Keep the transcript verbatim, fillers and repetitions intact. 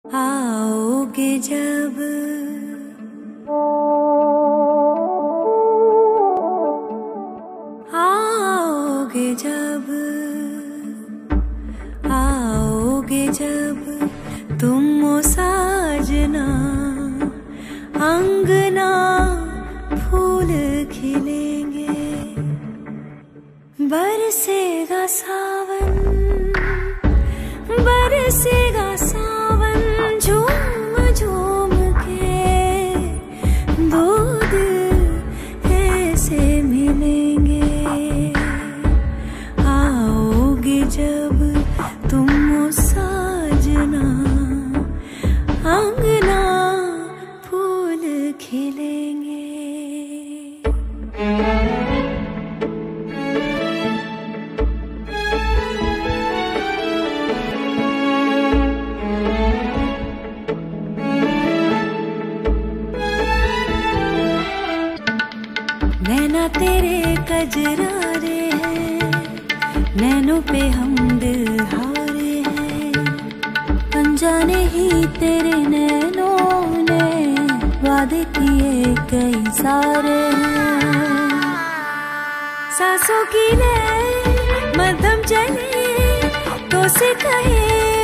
आओगे जब आओगे जब आओगे जब तुम ओ साजना, अंगना फूल खिलेंगे, बरसेगा सावन बरसेगा सावन, झूम झूम के दो दिल ऐसे मिलेंगे। आओगे जब तुम ओ साजना, अंगना फूल खिलेंगे। नैना तेरे कजरारे हैं, नैनों पे हम दिल हारे हैं, अनजाने ही तेरे नैनों ने वादे किए कई सारे हैं। सांसों की लय मध्यम चले तो से कहे